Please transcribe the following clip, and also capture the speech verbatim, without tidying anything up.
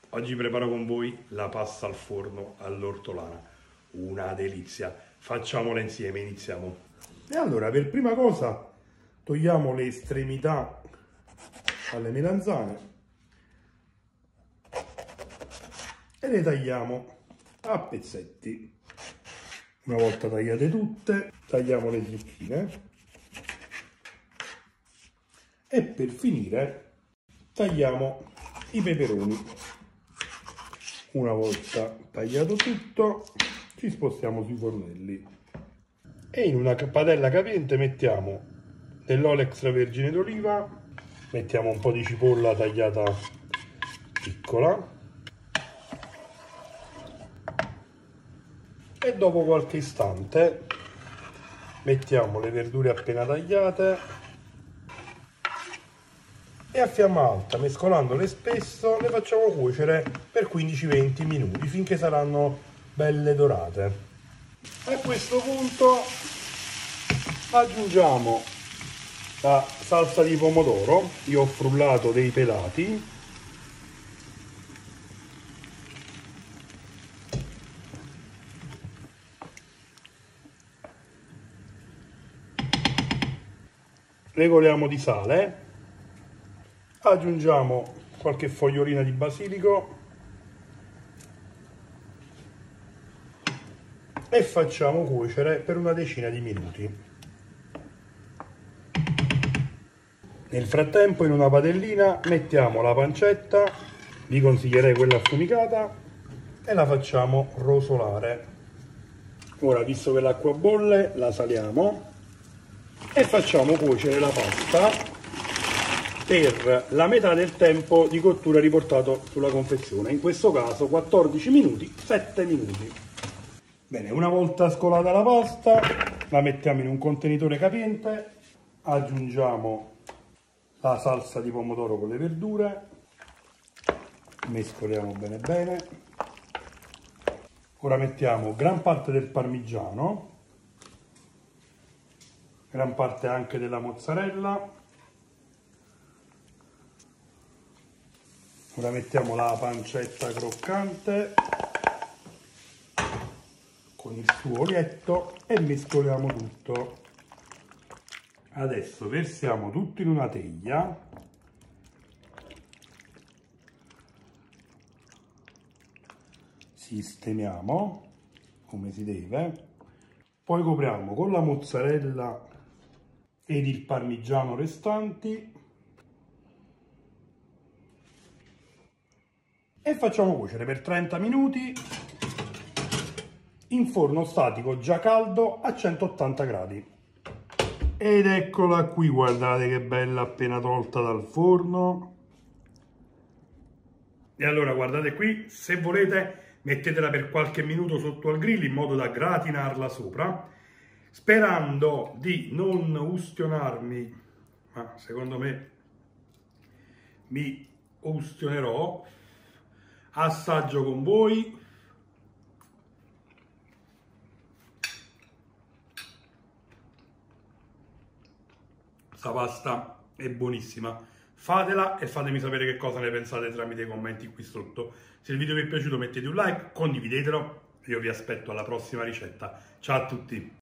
Oggi preparo con voi la pasta al forno all'ortolana, una delizia. Facciamola insieme, iniziamo. E allora, per prima cosa, togliamo le estremità alle melanzane e le tagliamo a pezzetti. Una volta tagliate tutte, tagliamo le zucchine e per finire tagliamo i peperoni. Una volta tagliato tutto, ci spostiamo sui fornelli e in una padella capiente mettiamo dell'olio extravergine d'oliva, mettiamo un po' di cipolla tagliata piccola e dopo qualche istante mettiamo le verdure appena tagliate e a fiamma alta, mescolandole spesso, le facciamo cuocere per quindici venti minuti finché saranno belle dorate. A questo punto aggiungiamo la salsa di pomodoro. Io ho frullato dei pelati, regoliamo di sale, aggiungiamo qualche fogliolina di basilico e facciamo cuocere per una decina di minuti. Nel frattempo in una padellina mettiamo la pancetta, vi consiglierei quella affumicata, e la facciamo rosolare. Ora, visto che l'acqua bolle, la saliamo e facciamo cuocere la pasta per la metà del tempo di cottura riportato sulla confezione, in questo caso quattordici minuti, sette minuti. Bene, una volta scolata la pasta, la mettiamo in un contenitore capiente, aggiungiamo la salsa di pomodoro con le verdure, mescoliamo bene bene. Ora mettiamo gran parte del parmigiano, gran parte anche della mozzarella. Ora mettiamo la pancetta croccante con il suo olietto e mescoliamo tutto. Adesso versiamo tutto in una teglia, sistemiamo come si deve, poi copriamo con la mozzarella ed il parmigiano restanti e facciamo cuocere per trenta minuti in forno statico già caldo a centottanta gradi. Ed eccola qui, guardate che bella appena tolta dal forno. E allora guardate qui, se volete mettetela per qualche minuto sotto al grill in modo da gratinarla sopra, sperando di non ustionarmi, ma secondo me mi ustionerò. Assaggio con voi. Questa pasta è buonissima. Fatela e fatemi sapere che cosa ne pensate tramite i commenti qui sotto. Se il video vi è piaciuto mettete un like, condividetelo e io vi aspetto alla prossima ricetta. Ciao a tutti!